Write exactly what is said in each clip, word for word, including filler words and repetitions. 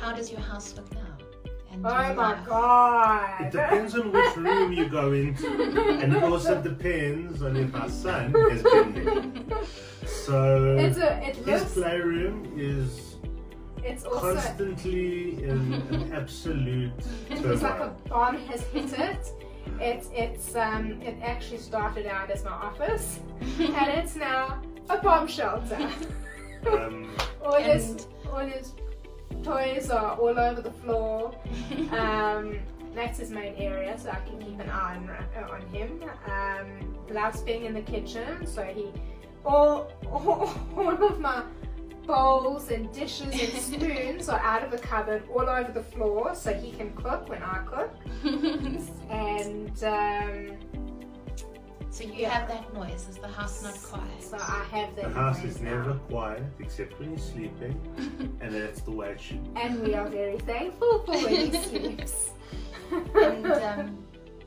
how does your house look now? And Oh your my life? god! It depends on which room you go into, and it also depends on if our son has been there. So It's a, it his looks, playroom is it's also, constantly in an absolute it looks like a turmoil. bomb has hit it. It's, it's, um, it actually started out as my office, and it's now a bomb shelter. Um, all his, And- all his toys are all over the floor. Um, that's his main area, so I can keep an eye on, on him. Um, loves being in the kitchen, so he, all, all, all of my bowls and dishes and spoons are out of the cupboard all over the floor, so he can cook when I cook. And um, So you Yeah. have that noise. Is the house not quiet? so I have that. the house noise is now. never quiet except when he's sleeping, and that's the way it should be. And we are very thankful for when he sleeps. And um,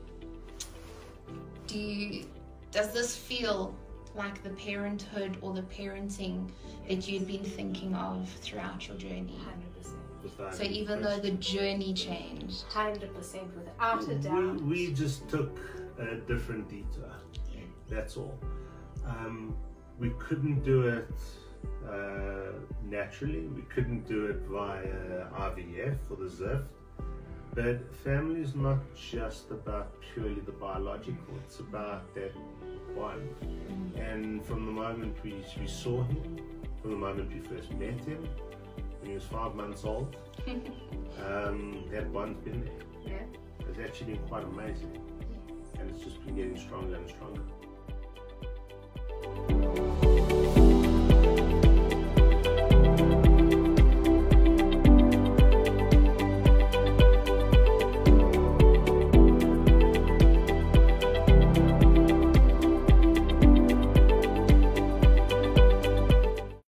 do you, does this feel like the parenthood or the parenting that you'd been thinking of throughout your journey? one hundred percent. Without So even though the journey changed, one hundred percent without a doubt. we, we just took a different detour. That's all. Um, we couldn't do it uh, naturally. We couldn't do it via I V F or the Z I F. But family is not just about purely the biological. It's about that bond. And from the moment we, we saw him, from the moment we first met him, when he was five months old, um, that bond's been there. Yeah. It's actually been quite amazing. And it's just been getting stronger and stronger.